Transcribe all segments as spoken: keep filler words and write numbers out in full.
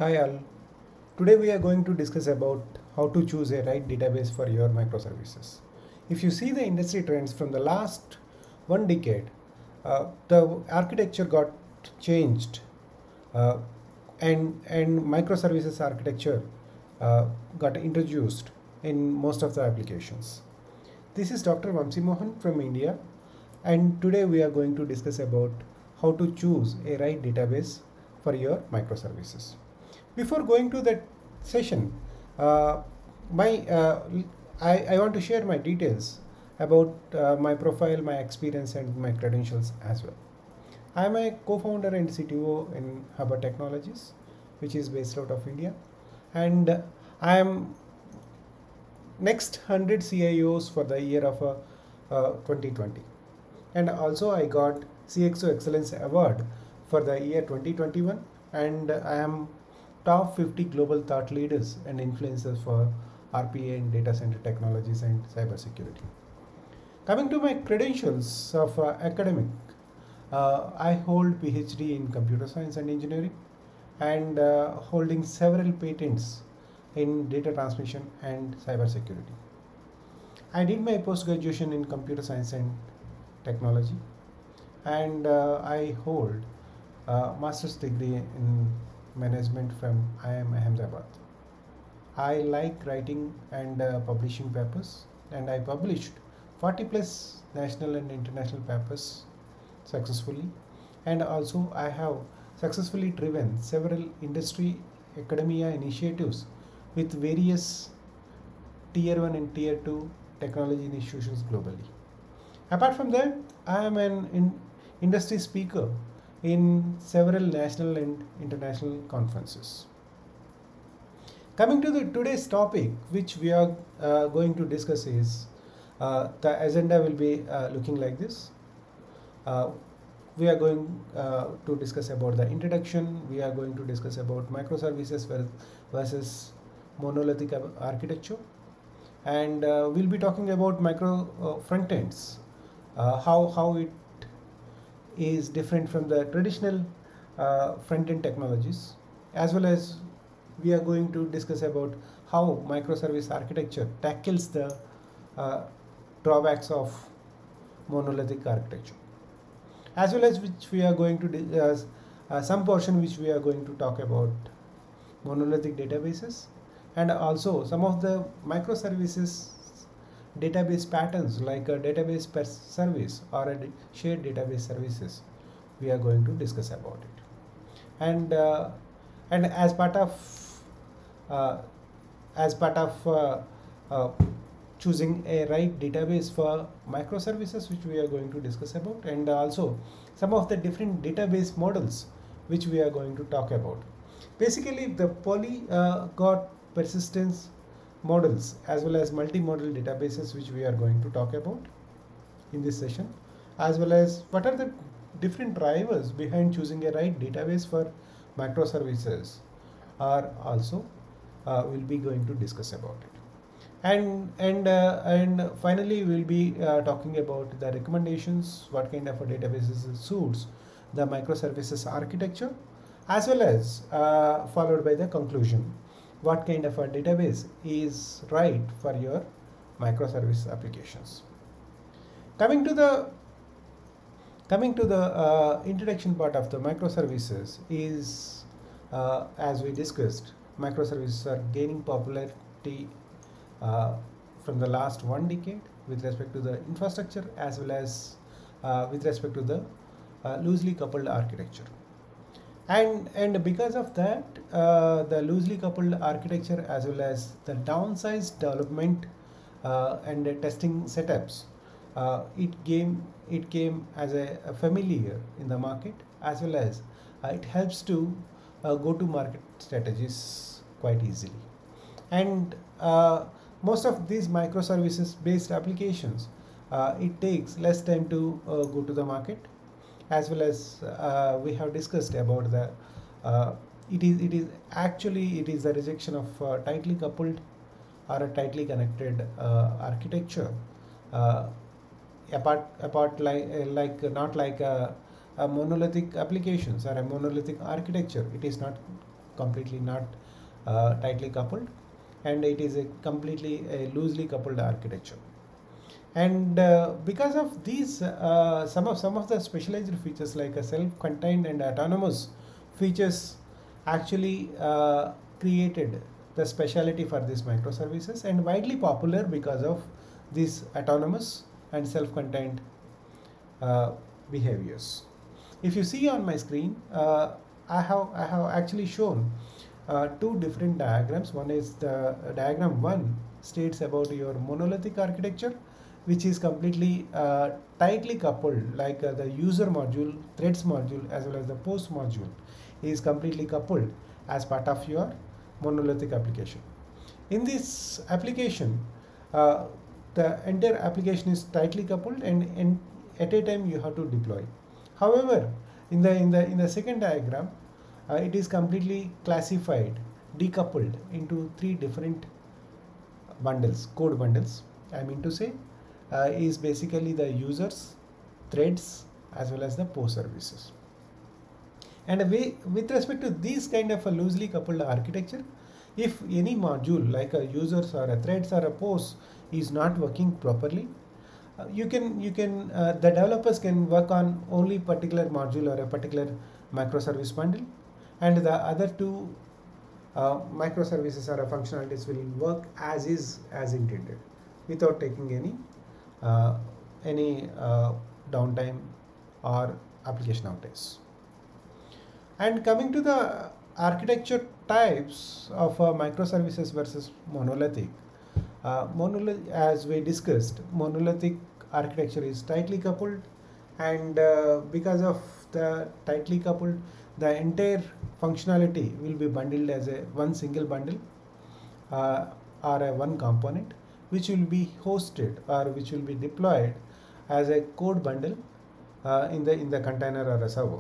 Hi all. Today we are going to discuss about how to choose a right database for your microservices. If you see the industry trends from the last one decade, uh, the architecture got changed, uh, and and microservices architecture uh, got introduced in most of the applications. This is Doctor Vamsi Mohan from India, and today we are going to discuss about how to choose a right database for your microservices. Before going to that session, uh, my uh, I, I want to share my details about uh, my profile, my experience, and my credentials as well. I am a co-founder and C T O in Hubber Technologies, which is based out of India, and I am next one hundred C I Os for the year of uh, uh, twenty twenty, and also I got C X O Excellence Award for the year twenty twenty-one, and I am top fifty global thought leaders and influencers for R P A and data center technologies and cybersecurity. Coming to my credentials of uh, academic, uh, I hold PhD in computer science and engineering, and uh, holding several patents in data transmission and cybersecurity. I did my post graduation in computer science and technology, and uh, I hold a master's degree in management from I I M Ahmedabad. I like writing and uh, publishing papers, and I published forty plus national and international papers successfully, and also I have successfully driven several industry academia initiatives with various tier one and tier two technology institutions globally. Apart from that, I am an in industry speaker in several national and international conferences. Coming to the today's topic, which we are uh, going to discuss is uh, the agenda will be uh, looking like this. Uh, we are going uh, to discuss about the introduction. We are going to discuss about microservices versus monolithic architecture, and uh, we'll be talking about micro uh, front ends, uh, how how it is different from the traditional uh, front end technologies, as well as we are going to discuss about how microservice architecture tackles the uh, drawbacks of monolithic architecture, as well as which we are going to discuss uh, some portion which we are going to talk about monolithic databases, and also some of the microservices database patterns like a database per service or a shared database services. We are going to discuss about it, and uh, and as part of uh, as part of uh, uh, choosing a right database for microservices, which we are going to discuss about, and also some of the different database models which we are going to talk about. Basically, the polyglot persistence models as well as multi-model databases which we are going to talk about in this session, as well as what are the different drivers behind choosing a right database for microservices are also uh, we'll be going to discuss about it. And and uh, and finally we'll be uh, talking about the recommendations, what kind of a databases suits the microservices architecture, as well as uh, followed by the conclusion, what kind of a database is right for your microservice applications. Coming to the coming to the uh, introduction part of the microservices is, uh, as we discussed, microservices are gaining popularity uh, from the last one decade with respect to the infrastructure as well as uh, with respect to the uh, loosely coupled architecture. And, and because of that, uh, the loosely coupled architecture as well as the downsized development uh, and the testing setups, uh, it came it came as a, a familiar in the market, as well as uh, it helps to uh, go to market strategies quite easily. And uh, most of these microservices based applications, uh, it takes less time to uh, go to the market, as well as uh, we have discussed about the uh, it is it is actually it is the rejection of uh, tightly coupled or a tightly connected uh, architecture, uh, apart apart like uh, like not like a, a monolithic applications or a monolithic architecture. It is not completely not uh, tightly coupled, and it is a completely a loosely coupled architecture. And uh, because of these, uh, some of some of the specialized features like a self-contained and autonomous features actually uh, created the specialty for these microservices, and widely popular because of these autonomous and self-contained uh, behaviors. If you see on my screen, uh, I have I have actually shown uh, two different diagrams. One is the uh, diagram one states about your monolithic architecture, which is completely uh, tightly coupled, like uh, the user module, threads module, as well as the post module is completely coupled as part of your monolithic application. In this application, uh, the entire application is tightly coupled, and, and at a time you have to deploy. However, in the in the in the second diagram, uh, it is completely classified, decoupled into three different bundles, code bundles. I mean to say, uh, is basically the users, threads, as well as the post services. And we, with respect to this kind of a loosely coupled architecture, if any module like a users or a threads or a post is not working properly, uh, you can you can uh, the developers can work on only particular module or a particular microservice bundle, and the other two uh, microservices or functionalities will work as is as intended without taking any uh, any uh, downtime or application outages. And coming to the architecture types of uh, microservices versus monolithic, uh, monolith, as we discussed, monolithic architecture is tightly coupled, and uh, because of the tightly coupled, the entire functionality will be bundled as a one single bundle uh, or a one component, which will be hosted or which will be deployed as a code bundle uh, in the in the container or a server.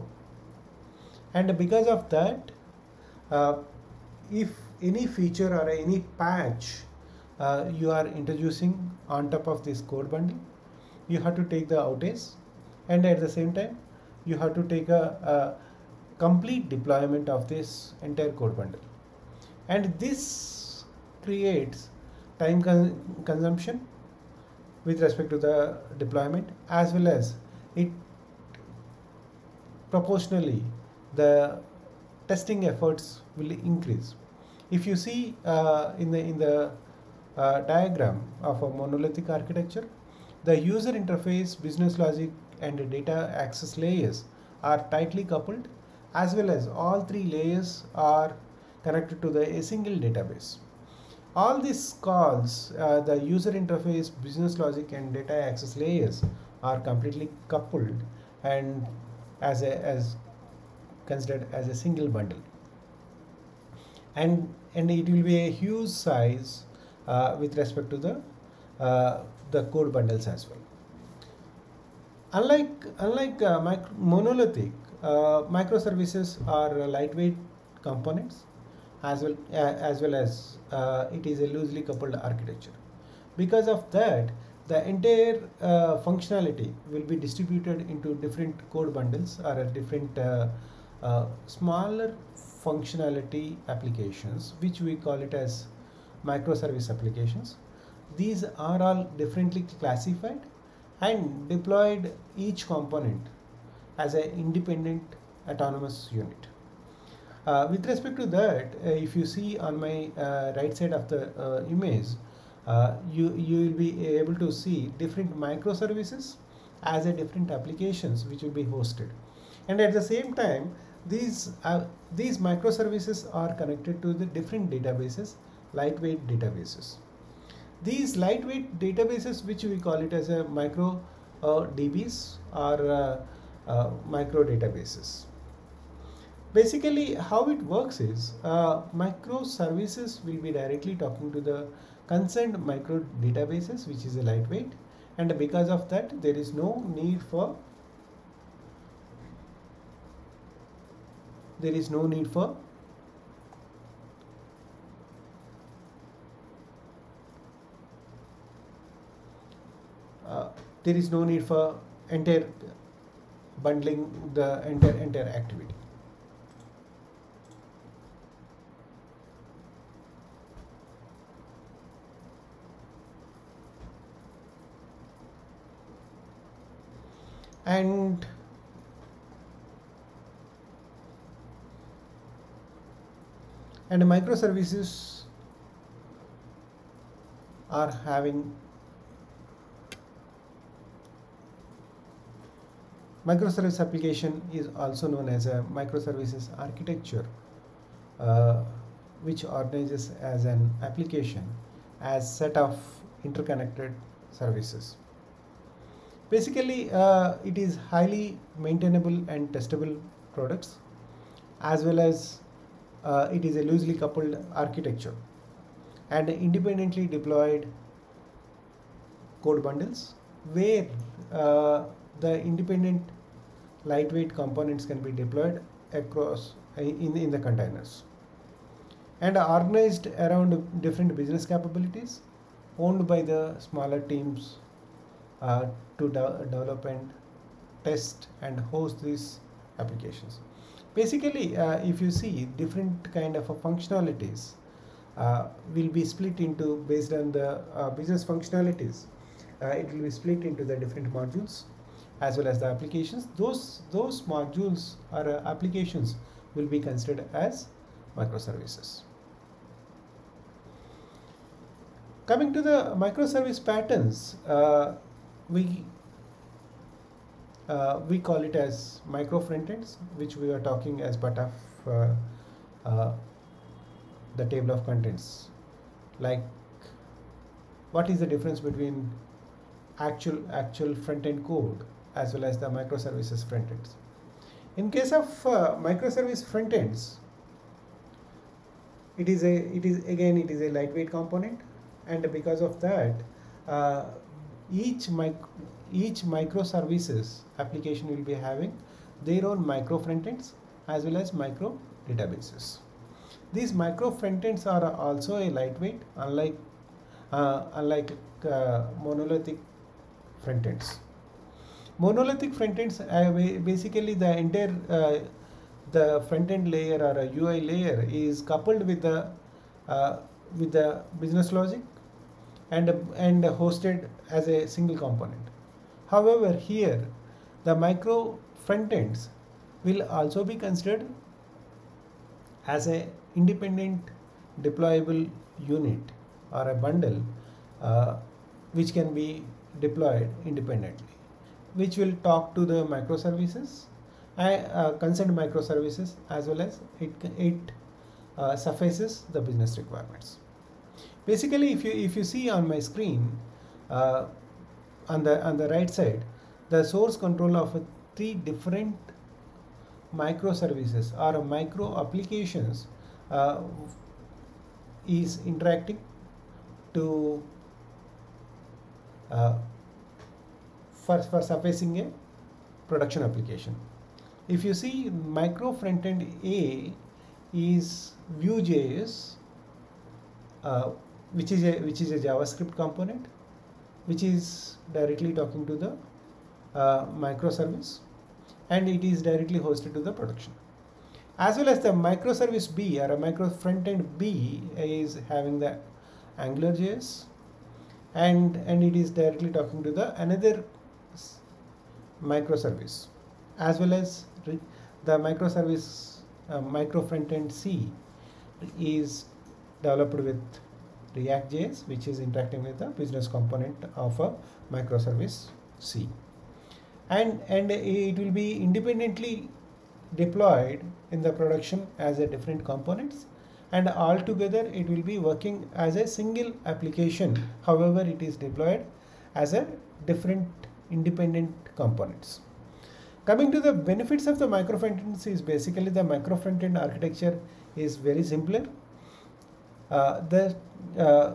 And because of that, uh, if any feature or any patch uh, you are introducing on top of this code bundle, you have to take the outage, and at the same time you have to take a, a complete deployment of this entire code bundle. And this creates time con consumption with respect to the deployment, as well as it proportionally the testing efforts will increase. If you see uh, in the in the uh, diagram of a monolithic architecture, the user interface, business logic, and data access layers are tightly coupled, as well as all three layers are connected to the a single database. All these calls, uh, the user interface, business logic, and data access layers are completely coupled and as a as considered as a single bundle, and and it will be a huge size uh, with respect to the uh, the code bundles as well. Unlike unlike uh, micro, monolithic, uh, microservices are lightweight components, as well uh, as well as uh, it is a loosely coupled architecture. Because of that, the entire uh, functionality will be distributed into different code bundles or a different uh, uh, smaller functionality applications, which we call it as microservice applications. These are all differently classified and deployed each component as an independent autonomous unit. Uh, with respect to that, uh, if you see on my uh, right side of the uh, image, uh, you, you will be able to see different microservices as a different applications which will be hosted. And at the same time, these, uh, these microservices are connected to the different databases, lightweight databases. These lightweight databases, which we call it as a micro uh, D Bs or uh, uh, micro databases. Basically, how it works is uh, microservices will be directly talking to the concerned micro databases, which is a lightweight, and because of that, there is no need for there is no need for uh, there is no need for entire bundling the entire entire activity. and and microservices are having microservice application is also known as a microservices architecture, uh, which organizes as an application as set of interconnected services. Basically, uh, it is highly maintainable and testable products, as well as uh, it is a loosely coupled architecture and independently deployed code bundles where uh, the independent lightweight components can be deployed across uh, in, in the containers and are organized around different business capabilities owned by the smaller teams uh, to de- develop and test and host these applications. Basically, uh, if you see different kind of uh, functionalities uh, will be split into based on the uh, business functionalities. Uh, it will be split into the different modules as well as the applications. Those those modules or uh, applications will be considered as microservices. Coming to the microservice patterns, uh, we uh, we call it as micro frontends, which we are talking as part of uh, uh, the table of contents. Like, what is the difference between actual actual front end code as well as the microservices front ends? In case of uh, microservice front ends, it is a it is again it is a lightweight component, and because of that, uh, each mic each microservices application will be having their own micro frontends as well as micro databases. These micro frontends are also a lightweight, unlike uh, unlike uh, monolithic frontends. Monolithic frontends uh, basically the entire uh, the front end layer or a U I layer is coupled with the uh, with the business logic and and hosted as a single component. However, here the micro frontends will also be considered as a independent deployable unit or a bundle uh, which can be deployed independently, which will talk to the microservices, uh, concerned microservices, as well as it it uh, suffices the business requirements. Basically, if you if you see on my screen, uh, on the on the right side, the source control of uh, three different microservices or micro applications uh, is interacting to uh, for, for sufficing a production application. If you see, micro frontend A is Vue.js, uh, which is a which is a JavaScript component, which is directly talking to the uh, microservice, and it is directly hosted to the production. As well as the microservice B or a micro frontend B is having the AngularJS, and and it is directly talking to the another microservice, as well as the microservice uh, micro frontend C is developed with React.js, which is interacting with the business component of a microservice C, and and it will be independently deployed in the production as a different components, and all together it will be working as a single application. However, it is deployed as a different independent components. Coming to the benefits of the micro frontends is basically the micro frontend architecture is very simpler. Uh, the uh,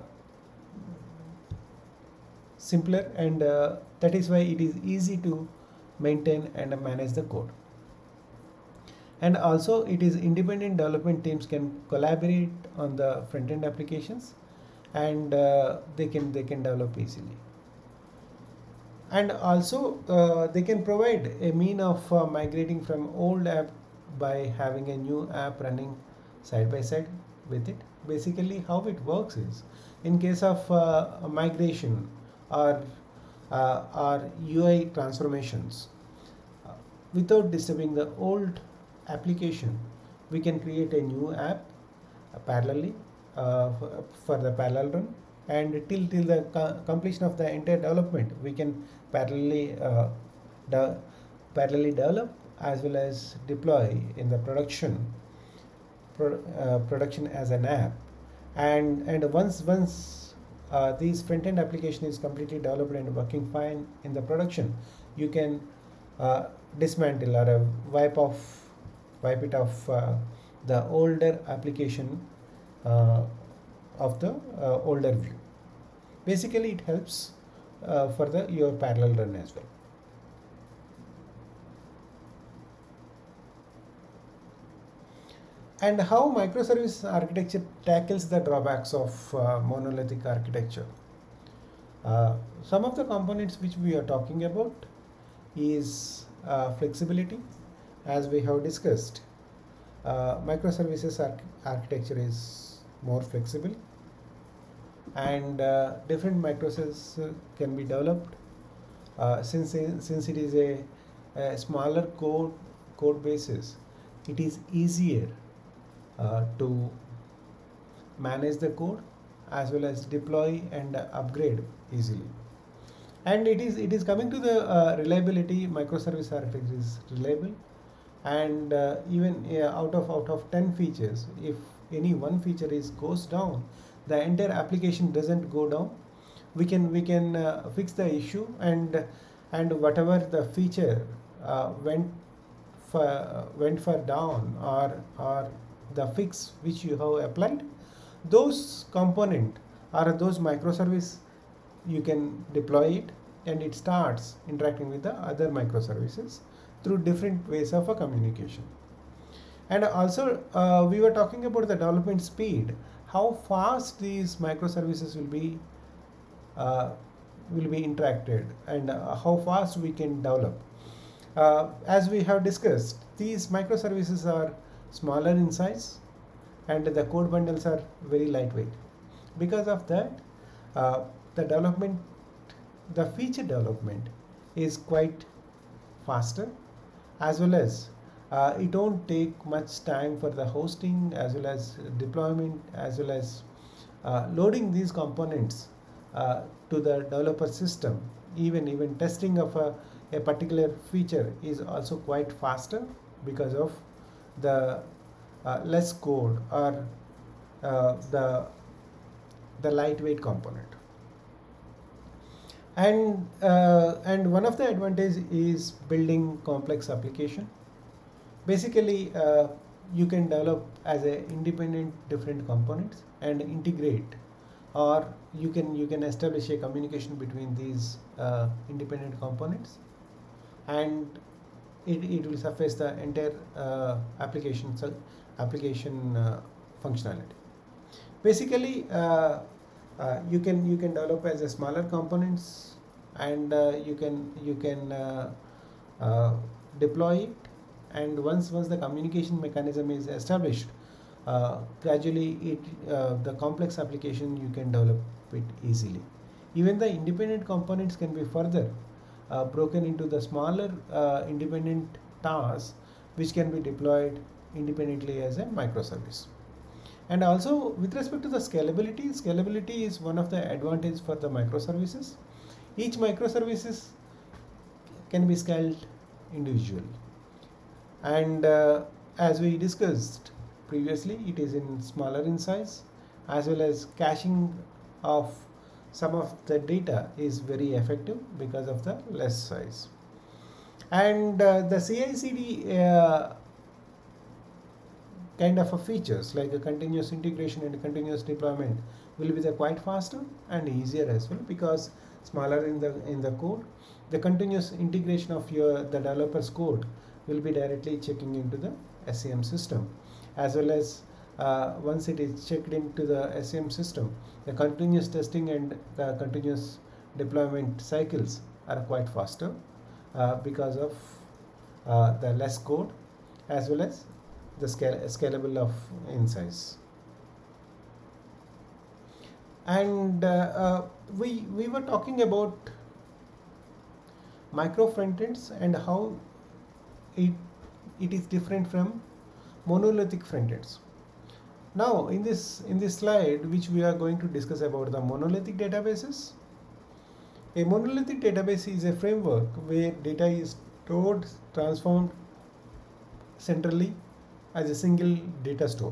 simpler and uh, that is why it is easy to maintain and manage the code. And also, it is independent development teams can collaborate on the front-end applications, and uh, they can they can develop easily. And also, uh, they can provide a mean of uh, migrating from old app by having a new app running side by side with it. Basically, how it works is, in case of uh, a migration or uh, or U I transformations, without disturbing the old application, we can create a new app uh, parallelly uh, for, for the parallel run, and till till the co- completion of the entire development, we can parallelly uh, de- parallelly develop as well as deploy in the production pro- uh, production as an app. And and once once uh, these front-end application is completely developed and working fine in the production, you can uh, dismantle or uh, wipe off wipe it off uh, the older application uh, of the uh, older view. Basically it helps uh, for the your parallel run as well. And how microservice architecture tackles the drawbacks of uh, monolithic architecture. Uh, some of the components which we are talking about is uh, flexibility, as we have discussed. Uh, microservices arch- architecture is more flexible, and uh, different microservices uh, can be developed uh, since it- since it is a, a smaller code code basis. It is easier uh, to manage the code as well as deploy and uh, upgrade easily. And it is it is coming to the uh, reliability. Microservice architecture is reliable, and uh, even uh, out of out of ten features, if any one feature is goes down, the entire application doesn't go down. We can we can uh, fix the issue, and and whatever the feature uh, went for went for down, or or the fix which you have applied, those component or those microservice, you can deploy it, and it starts interacting with the other microservices through different ways of a communication. And also uh, we were talking about the development speed, how fast these microservices will be uh, will be interacted, and uh, how fast we can develop. Uh, as we have discussed, these microservices are smaller in size, and the code bundles are very lightweight. Because of that, uh, the development, the feature development is quite faster, as well as uh, it don't take much time for the hosting as well as deployment, as well as uh, loading these components uh, to the developer system. Even even testing of a, a particular feature is also quite faster because of the uh, less code, or uh, the the lightweight component. And uh, and one of the advantage is building complex application. Basically uh, you can develop as a independent different components and integrate, or you can you can establish a communication between these uh, independent components, and it, it will surface the entire uh, application so application uh, functionality. Basically uh, uh, you can you can develop as a smaller components, and uh, you can you can uh, uh, deploy it, and once once the communication mechanism is established, uh, gradually it uh, the complex application you can develop it easily. Even the independent components can be further uh, broken into the smaller uh, independent tasks, which can be deployed independently as a microservice. And also with respect to the scalability, scalability is one of the advantage for the microservices. Each microservices can be scaled individually, and uh, as we discussed previously, it is in smaller in size, as well as caching of some of the data is very effective because of the less size. And uh, the C I C D uh, kind of a features like a continuous integration and continuous deployment will be the quite faster and easier as well, because smaller in the in the code, the continuous integration of your the developer's code will be directly checking into the S C M system, as well as uh, once it is checked into the S C M system, the continuous testing and the continuous deployment cycles are quite faster uh, because of uh, the less code, as well as the scale, scalable of in size. And uh, uh, we we were talking about micro frontends and how it, it is different from monolithic front ends. Now in this in this slide which we are going to discuss about the monolithic databases. A monolithic database is a framework where data is stored, transformed centrally as a single data store.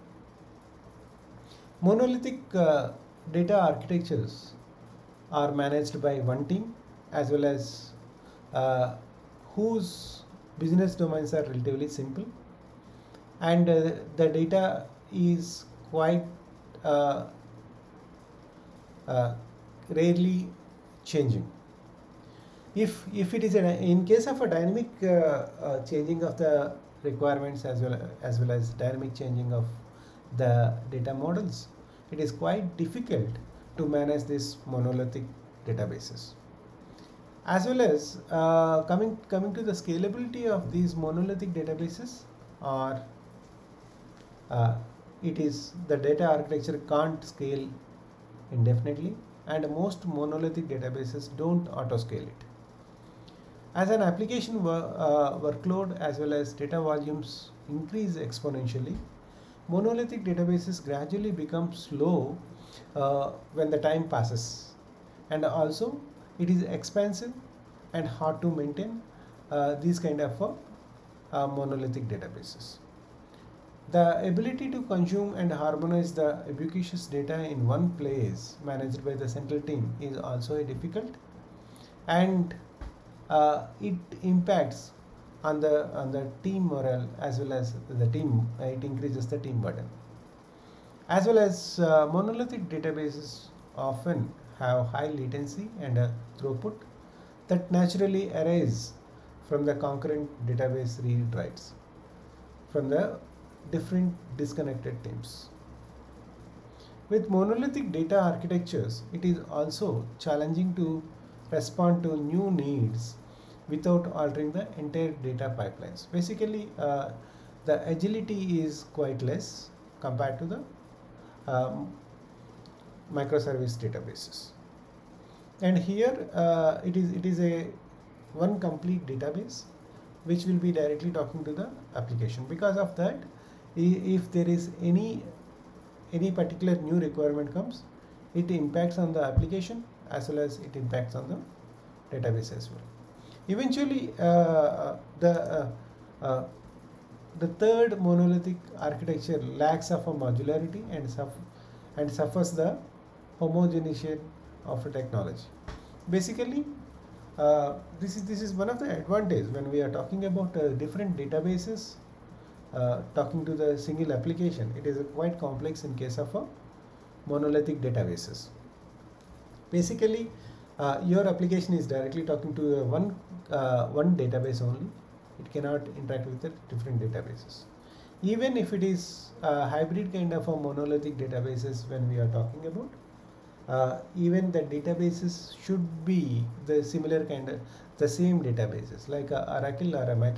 Monolithic uh, data architectures are managed by one team, as well as uh, whose business domains are relatively simple, and uh, the data is quite uh, uh, rarely changing. If if it is a, in case of a dynamic uh, uh, changing of the requirements, as well as well as dynamic changing of the data models, it is quite difficult to manage these monolithic databases. As well as uh, coming coming to the scalability of these monolithic databases, or uh, it is the data architecture can't scale indefinitely, and most monolithic databases don't auto scale it. As an application wor uh, workload as well as data volumes increase exponentially, monolithic databases gradually become slow uh, when the time passes, and also it is expensive and hard to maintain uh, these kind of uh, uh, monolithic databases. The ability to consume and harmonize the ubiquitous data in one place managed by the central team is also a difficult, and uh, it impacts on the on the team morale as well as the team. Uh, it increases the team burden. As well as uh, monolithic databases often have high latency and a throughput that naturally arise from the concurrent database read writes from the different disconnected teams. With monolithic data architectures, it is also challenging to respond to new needs without altering the entire data pipelines. Basically, uh, the agility is quite less compared to the um, microservice databases. And here uh, it is it is a one complete database which will be directly talking to the application. Because of that, if there is any any particular new requirement comes, it impacts on the application as well as it impacts on the database as well. Eventually, uh, the uh, uh, the third monolithic architecture lacks of a modularity and suff and suffers the homogenization of a technology. Basically, uh, this is this is one of the advantage when we are talking about uh, different databases. Uh, talking to the single application, it is uh, quite complex in case of a monolithic databases. Basically, uh, your application is directly talking to uh, one uh, one database only. It cannot interact with the different databases. Even if it is a hybrid kind of a monolithic databases, when we are talking about, uh, even the databases should be the similar kind of the same databases like a Oracle or a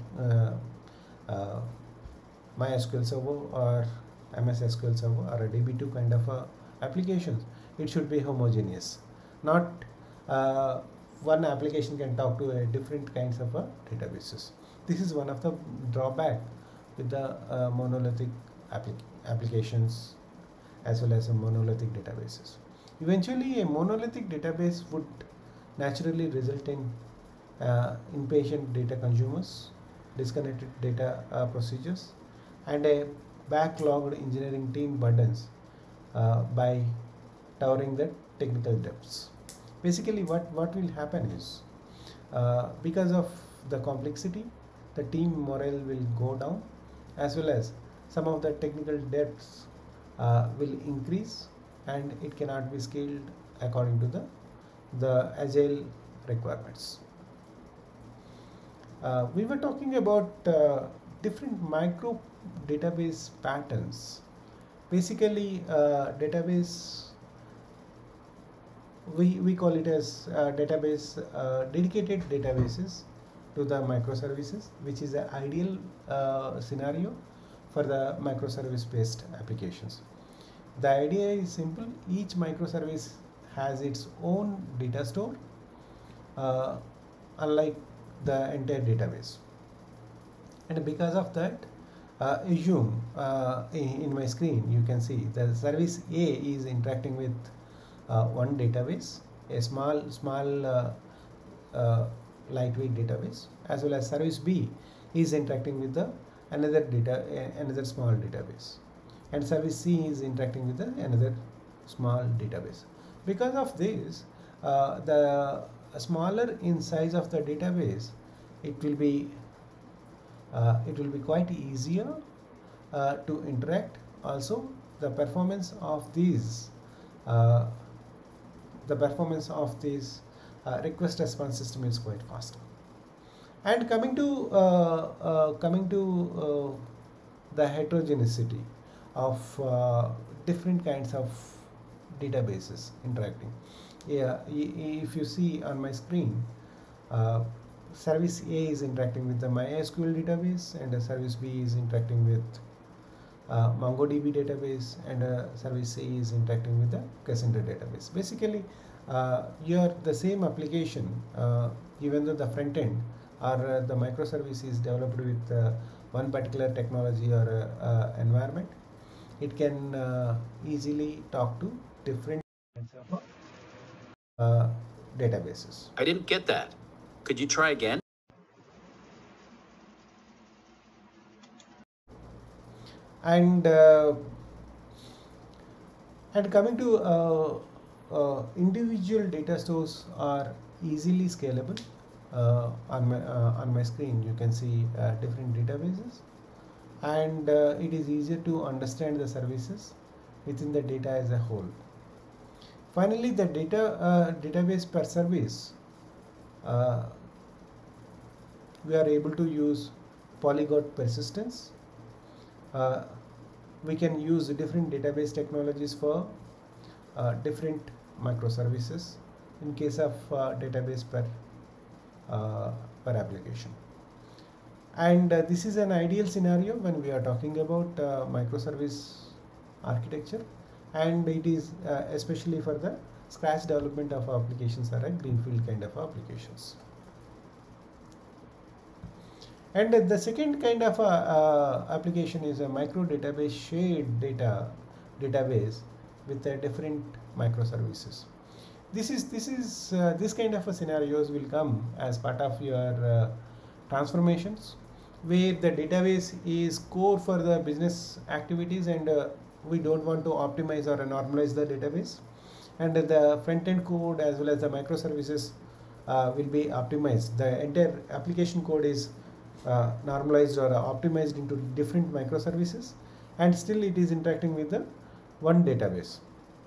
uh, uh, MySQL Server or M S S Q L Server or a D B two kind of uh, applications. It should be homogeneous, not uh, one application can talk to a different kinds of uh, databases. This is one of the drawback with the uh, monolithic applic applications as well as a monolithic databases. Eventually, a monolithic database would naturally result in uh, impatient data consumers, disconnected data uh, procedures, and a backlogged engineering team burdens uh, by towering the technical depths. Basically, what, what will happen is, uh, because of the complexity, the team morale will go down, as well as some of the technical depths uh, will increase, and it cannot be scaled according to the, the agile requirements. Uh, we were talking about uh, different micro database patterns. Basically, uh, database, we, we call it as uh, database, uh, dedicated databases to the microservices, which is the ideal uh, scenario for the microservice based applications. The idea is simple. Each microservice has its own data store, uh, unlike the entire database. And because of that, uh, assume uh, in, in my screen you can see the service A is interacting with uh, one database, a small small uh, uh, lightweight database, as well as service B is interacting with the another data uh, another small database, and service C is interacting with the another small database. Because of this, uh, the smaller in size of the database, it will be uh, it will be quite easier uh, to interact. Also, the performance of these uh, the performance of this uh, request response system is quite faster. And coming to uh, uh, coming to uh, the heterogeneity of uh, different kinds of databases interacting. Yeah, if you see on my screen, uh, service A is interacting with the MySQL database, and uh, service B is interacting with uh, MongoDB database, and uh, service C is interacting with the Cassandra database. Basically, uh, you're the same application, uh, even though the front end or uh, the microservice is developed with uh, one particular technology or uh, uh, environment, it can uh, easily talk to different kinds of uh, databases. I didn't get that. Could you try again? And uh, and coming to uh, uh, individual data stores are easily scalable. Uh, on my uh, on my screen, you can see uh, different databases, and uh, it is easier to understand the services within the data as a whole. Finally, the data uh, database per service, uh, we are able to use polyglot persistence. Uh, we can use different database technologies for uh, different microservices in case of uh, database per uh, per application. And uh, this is an ideal scenario when we are talking about uh, microservice architecture, and it is uh, especially for the scratch development of applications or a greenfield kind of applications. And uh, the second kind of uh, uh, application is a micro database shared data database with uh, different microservices. This is this is uh, this kind of a scenarios will come as part of your uh, transformations, where the database is core for the business activities, and uh, we don't want to optimize or normalize the database, and uh, the front end code as well as the microservices uh, will be optimized. The entire application code is uh, normalized or optimized into different microservices, and still it is interacting with the one database.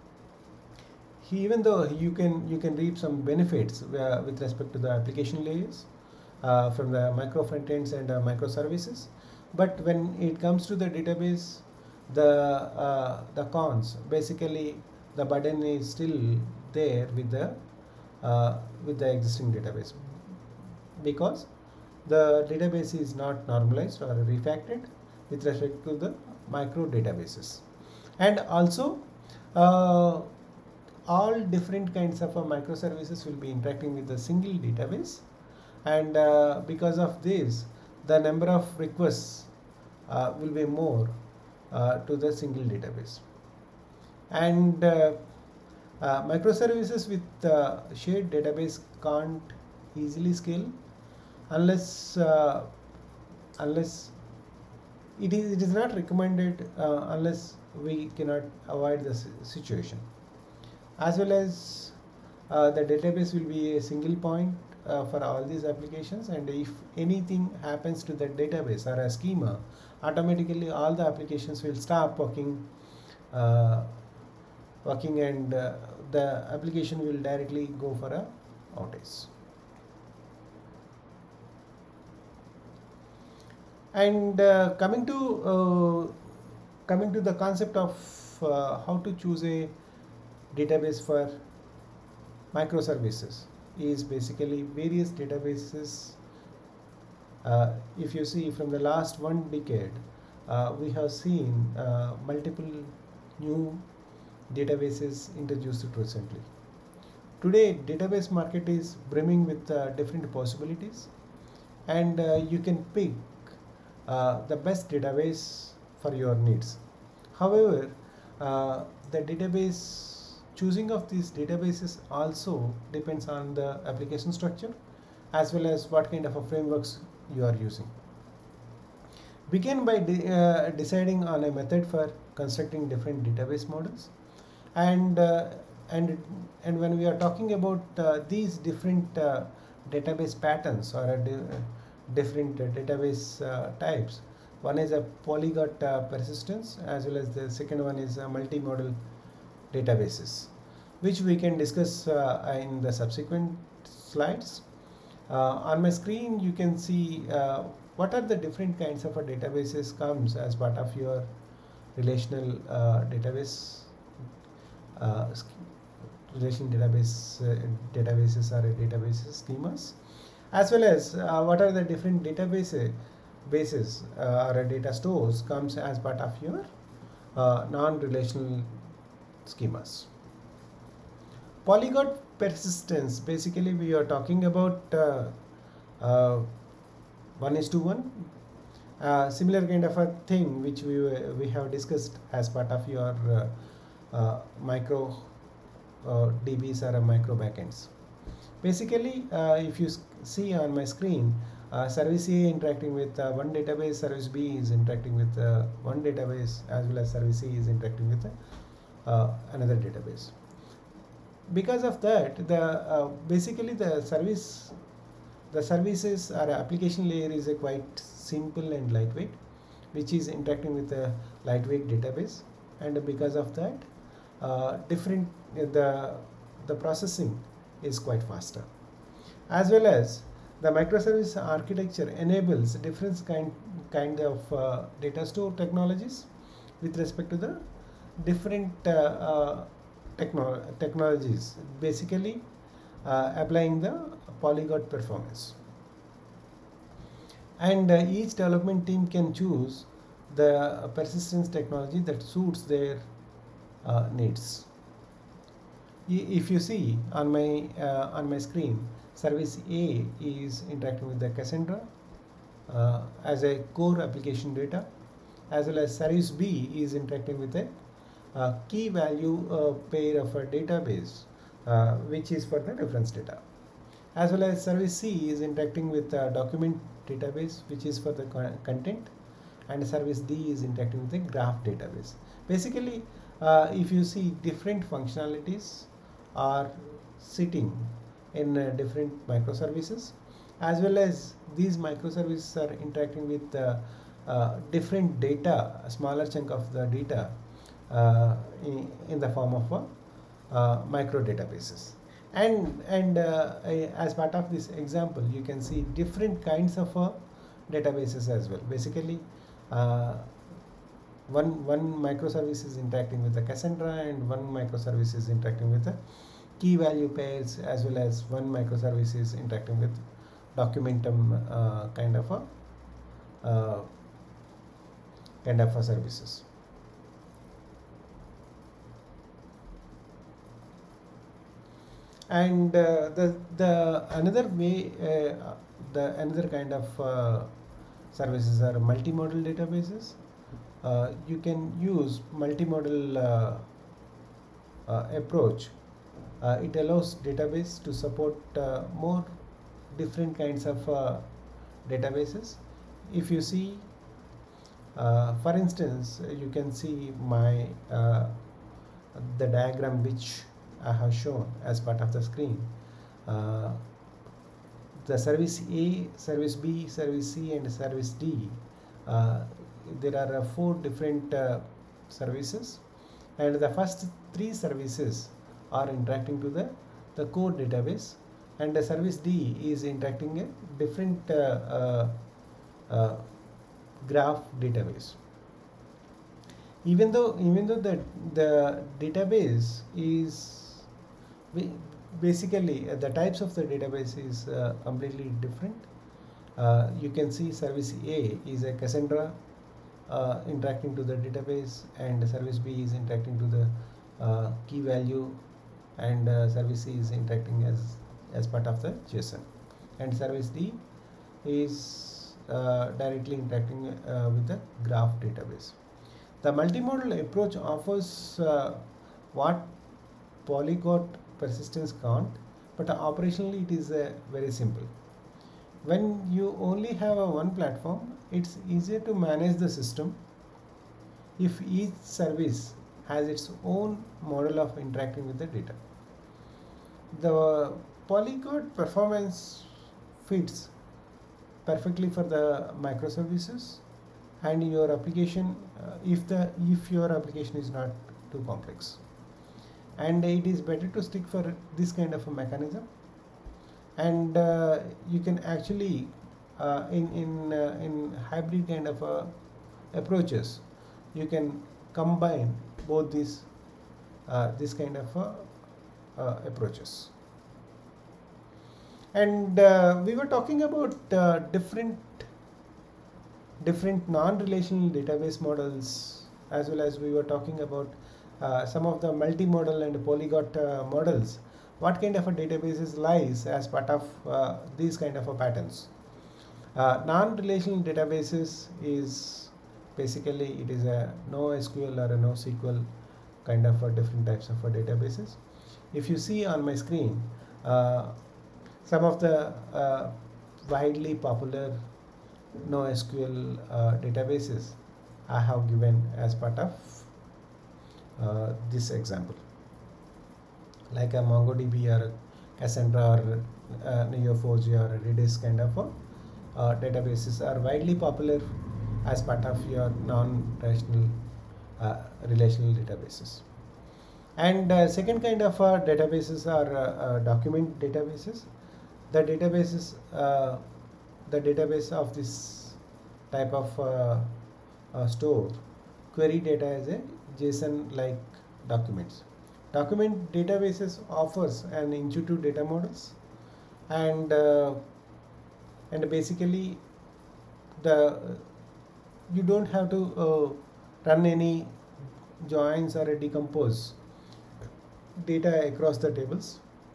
Even though you can you can reap some benefits uh, with respect to the application layers uh, from the micro front ends and uh, microservices, but when it comes to the database, the uh, the cons, basically the burden is still there with the uh, with the existing database, because the database is not normalized or refactored with respect to the micro databases. And also uh, all different kinds of uh, microservices will be interacting with the single database, and uh, because of this, the number of requests uh, will be more uh, to the single database. And uh, uh, microservices with uh, shared database can't easily scale unless uh, unless it is it is not recommended uh, unless we cannot avoid the situation. As well as uh, the database will be a single point uh, for all these applications, and if anything happens to the database or a schema, automatically all the applications will stop working uh, working and uh, the application will directly go for a outage. And uh, coming to uh, coming to the concept of uh, how to choose a database for microservices is basically various databases. Uh, if you see from the last one decade, uh, we have seen uh, multiple new databases introduced recently. Today, database market is brimming with uh, different possibilities, and uh, you can pick uh, the best database for your needs. However, uh, the database choosing of these databases also depends on the application structure as well as what kind of a frameworks you are using. Begin by de uh, deciding on a method for constructing different database models, and uh, and and when we are talking about uh, these different uh, database patterns or a di different uh, database uh, types, one is a polyglot uh, persistence, as well as the second one is a multimodal databases, which we can discuss uh, in the subsequent slides. Uh, on my screen you can see uh, what are the different kinds of a databases comes as part of your relational uh, database uh, relational database uh, databases or database schemas, as well as uh, what are the different databases bases uh, or data stores comes as part of your uh, non-relational schemas. Polyglot persistence, basically we are talking about uh, uh, one is to one, uh, similar kind of a thing which we we have discussed as part of your uh, uh, micro uh, D Bs or micro backends. Basically, uh, if you see on my screen, uh, service A interacting with uh, one database, service B is interacting with uh, one database, as well as service C is interacting with uh, another database. Because of that, the uh, basically the service the services or application layer is a quite simple and lightweight, which is interacting with a lightweight database, and because of that uh, different uh, the the processing is quite faster, as well as the microservice architecture enables different kind kind of uh, data store technologies with respect to the different uh, uh, techno technologies, basically uh, applying the polyglot performance. And uh, each development team can choose the persistence technology that suits their uh, needs. If you see on my uh, on my screen, service A is interacting with the Cassandra uh, as a core application data, as well as service B is interacting with a uh, key value uh, pair of a database, uh, which is for the reference data, as well as service C is interacting with a document database, which is for the content, and service D is interacting with the graph database. Basically, uh, if you see, different functionalities are sitting in uh, different microservices, as well as these microservices are interacting with uh, uh, different data, a smaller chunk of the data uh, in, in the form of uh, uh, micro databases. And and uh, as part of this example, you can see different kinds of uh, databases as well. Basically, uh, one one microservice is interacting with the Cassandra, and one microservice is interacting with the key value pairs, as well as one microservice is interacting with documentum uh, kind of a uh, kind of a services. And uh, the the another way uh, the another kind of uh, services are multimodal databases. Uh, you can use multimodal uh, uh, approach. Uh, it allows database to support uh, more different kinds of uh, databases. If you see, uh, for instance, you can see my uh, the diagram which I have shown as part of the screen. Uh, the service A, service B, service C, and service D. Uh, there are uh, four different uh, services, and the first three services are interacting to the the core database, and the service D is interacting a different uh, uh, uh, graph database. Even though even though the the database is basically uh, the types of the database is uh, completely different. Uh, you can see service A is a Cassandra uh, interacting to the database, and service B is interacting to the uh, key value, and uh, service C is interacting as as part of the JSON, and service D is uh, directly interacting uh, with the graph database. The multimodal approach offers uh, what polyglot persistence can't, but operationally it is uh, very simple. When you only have a one platform, it's easier to manage the system if each service has its own model of interacting with the data. The polyglot performance fits perfectly for the microservices and your application uh, if the if your application is not too complex, and it is better to stick for this kind of a mechanism. And uh, you can actually uh, in in uh, in hybrid kind of uh, approaches, you can combine both these uh, this kind of uh, uh, approaches. And uh, we were talking about uh, different different non-relational database models, as well as we were talking about uh, some of the multimodal and polyglot uh, models. What kind of a databases lies as part of uh, these kind of a patterns? Uh, non-relational databases is basically it is a NoSQL or a NoSQL kind of a different types of a databases. If you see on my screen, uh, some of the uh, widely popular NoSQL uh, databases I have given as part of uh, this example, like a MongoDB or a Cassandra or uh, Neo four j or a Redis kind of a, uh, databases are widely popular as part of your non-relational uh, relational databases. And uh, second kind of uh, databases are uh, uh, document databases. The databases, uh, the database of this type of uh, uh, store query data as a JSON-like documents. Document databases offers an intuitive data models, and uh, and basically the you don't have to uh, run any joins or decompose data across the tables.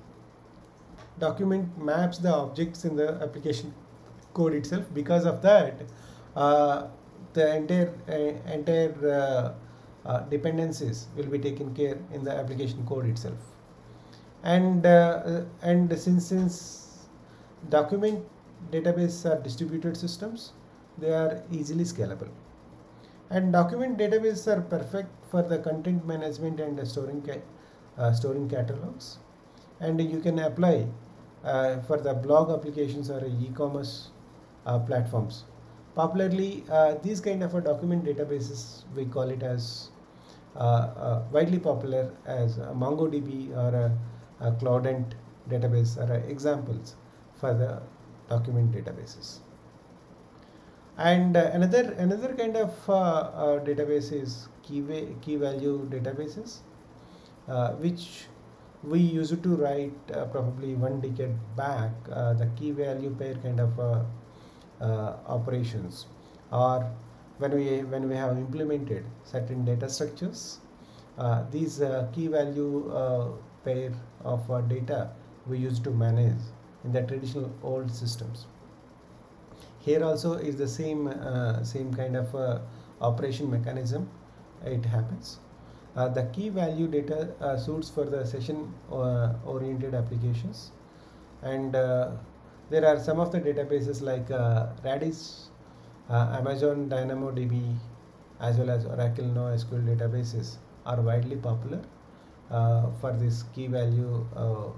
Document maps the objects in the application code itself. Because of that, uh, the entire uh, entire uh, uh, dependencies will be taken care in the application code itself. And uh, and since since document databases are distributed systems, they are easily scalable. And document databases are perfect for the content management and the storing ca uh, storing catalogs, and you can apply uh, for the blog applications or e-commerce uh, platforms. Popularly, uh, these kind of a document databases, we call it as uh, uh, widely popular as a MongoDB or a, a Cloudent database are examples for the document databases. And uh, another another kind of uh, uh, database is key, key value databases, uh, which we used to write uh, probably one decade back, uh, the key value pair kind of uh, uh, operations, or when we when we have implemented certain data structures, uh, these uh, key value uh, pair of uh, data we used to manage in the traditional old systems. Here also is the same uh, same kind of uh, operation mechanism. It happens. Uh, the key value data uh, suits for the session uh, oriented applications, and uh, there are some of the databases like uh, Redis, uh, Amazon DynamoDB, as well as Oracle NoSQL databases are widely popular uh, for this key value uh,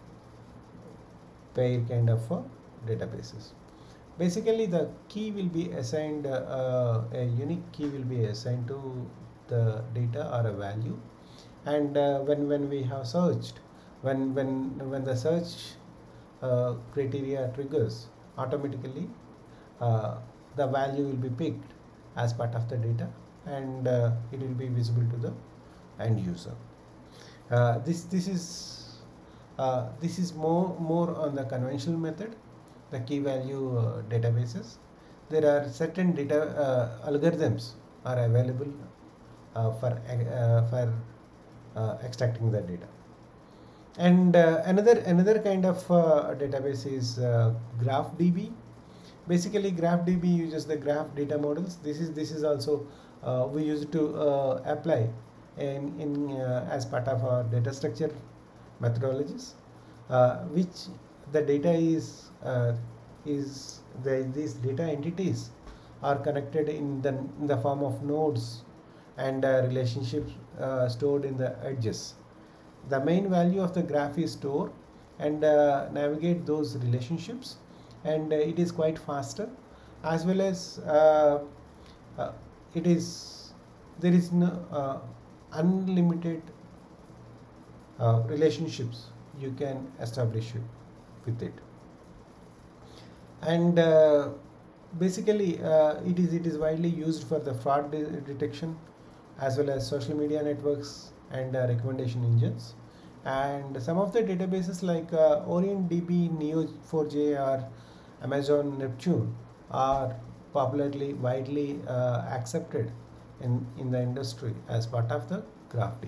pair kind of uh, databases. Basically, the key will be assigned, uh, a unique key will be assigned to the data or a value, and uh, when when we have searched, when when when the search uh, criteria triggers, automatically uh, the value will be picked as part of the data, and uh, it will be visible to the end user. Uh, this this is uh, this is more more on the conventional method, the key value uh, databases. There are certain data uh, algorithms are available uh, for uh, for uh, extracting the data. And uh, another another kind of uh, database is uh, GraphDB. Basically, GraphDB uses the graph data models. This is this is also uh, we use to uh, apply in in uh, as part of our data structure methodologies, uh, which the data is uh, is the these data entities are connected in the in the form of nodes and uh, relationships uh, stored in the edges. The main value of the graph is store and uh, navigate those relationships, and uh, it is quite faster, as well as uh, uh, it is there is no uh, unlimited uh, relationships you can establish it with it. And uh, basically uh, it is it is widely used for the fraud de detection, as well as social media networks and uh, recommendation engines. And some of the databases like uh, OrientDB, Neo four j, or Amazon Neptune are popularly widely uh, accepted in in the industry as part of the GraphDB.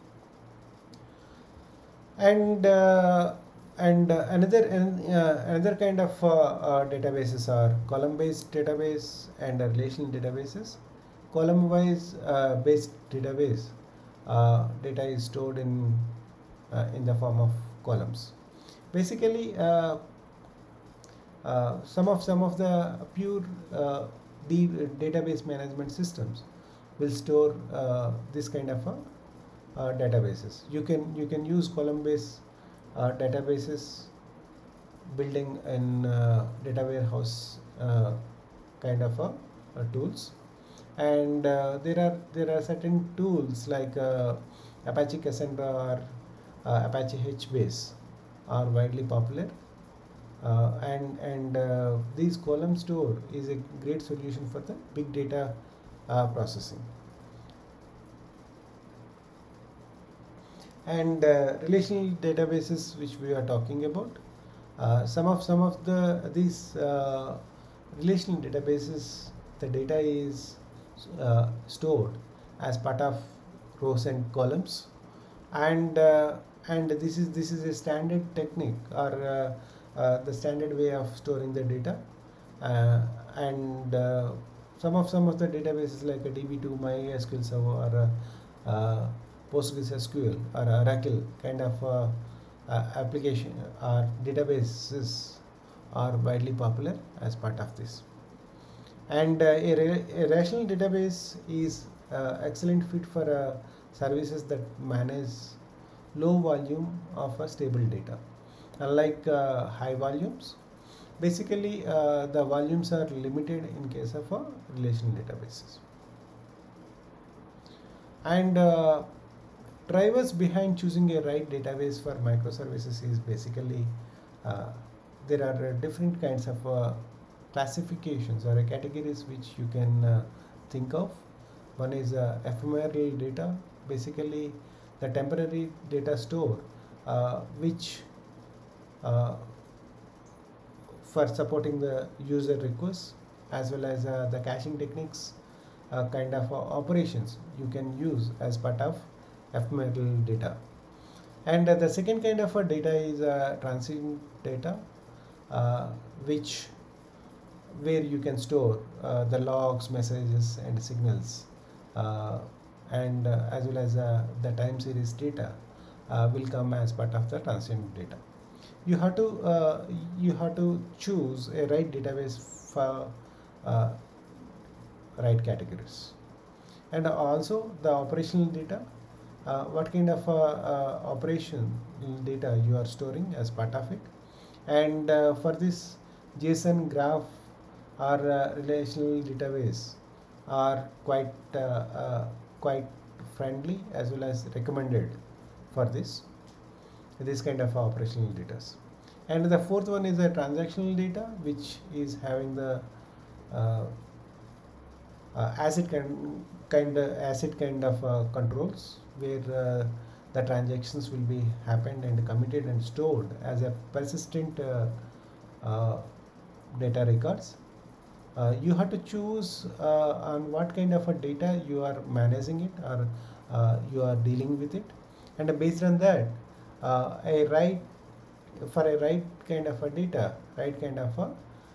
And uh, and uh, another uh, another kind of uh, uh, databases are column-based database and uh, relational databases. Column-wise uh, based database uh, data is stored in uh, in the form of columns. Basically, uh, uh, some of some of the pure uh, the database management systems will store uh, this kind of a Uh, databases. You can you can use column-based uh, databases, building in uh, data warehouse uh, kind of a, uh, tools, and uh, there are there are certain tools like uh, Apache Cassandra or uh, Apache HBase are widely popular, uh, and and uh, these column store is a great solution for the big data uh, processing. And uh, relational databases which we are talking about, uh, some of some of the these uh, relational databases, the data is uh, stored as part of rows and columns, and uh, and this is this is a standard technique, or uh, uh, the standard way of storing the data, uh, and uh, some of some of the databases like a D B two, MySQL Server, or uh, uh, PostgreSQL or Oracle kind of uh, uh, application or databases are widely popular as part of this. And uh, a, a relational database is uh, excellent fit for uh, services that manage low volume of a stable data, unlike uh, high volumes. Basically, uh, the volumes are limited in case of uh, relational databases. And uh, drivers behind choosing a right database for microservices is basically uh, there are uh, different kinds of uh, classifications or uh, categories which you can uh, think of. One is uh, ephemeral data, basically the temporary data store uh, which uh, for supporting the user requests, as well as uh, the caching techniques uh, kind of uh, operations you can use as part of ephemeral data. And uh, the second kind of a data is uh, transient data, uh, which where you can store uh, the logs, messages, and signals, uh, and uh, as well as uh, the time series data uh, will come as part of the transient data. You have to uh, you have to choose a right database for uh, right categories. And also the operational data, uh, what kind of uh, uh, operation data you are storing as part of it. And uh, for this, JSON, graph, or uh, relational database are quite uh, uh, quite friendly as well as recommended for this this kind of operational data. And the fourth one is the transactional data, which is having the uh, uh, asset kind kind of asset kind of uh, controls, where uh, the transactions will be happened and committed and stored as a persistent uh, uh, data records. Uh, you have to choose uh, on what kind of a data you are managing it, or uh, you are dealing with it, and based on that, uh, a right for a right kind of a data, right kind of a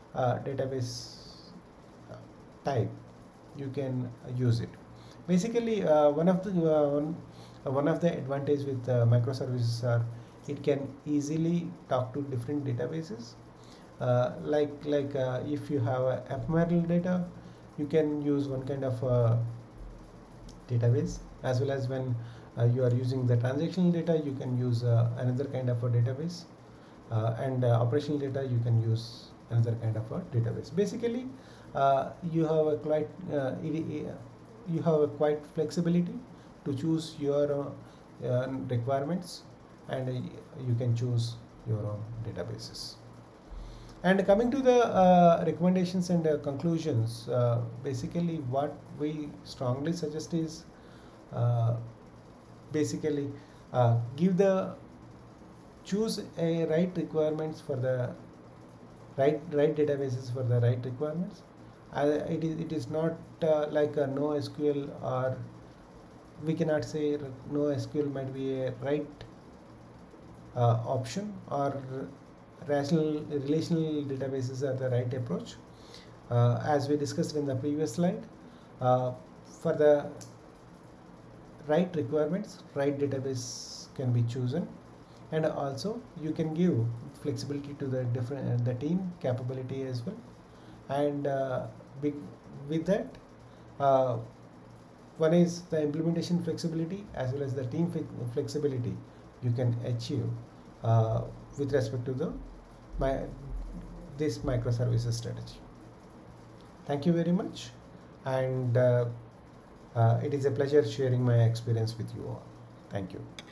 uh, database uh, type, you can use it. Basically, uh, one of the uh, one, uh, one of the advantage with uh, microservices are it can easily talk to different databases. Uh, like like uh, if you have a ephemeral data, you can use one kind of uh, database, as well as when uh, you are using the transactional data, you can use uh, another kind of a database, uh, and uh, operational data, you can use another kind of a database. Basically, uh, you have a quite uh, you have a quite flexibility to choose your uh, uh, requirements, and uh, you can choose your own databases. And coming to the uh, recommendations and uh, conclusions, uh, basically what we strongly suggest is uh, basically uh, give the choose a right requirements for the right right databases for the right requirements. Uh, it is it is not uh, like a no S Q L, or we cannot say no S Q L might be a right uh, option, or rational relational databases are the right approach. Uh, as we discussed in the previous slide, uh, for the right requirements, right database can be chosen, and also you can give flexibility to the different uh, the team capability as well. And uh, big, with that, uh, one is the implementation flexibility as well as the team flexibility you can achieve uh, with respect to the my this microservices strategy. Thank you very much, and uh, uh, it is a pleasure sharing my experience with you all. Thank you.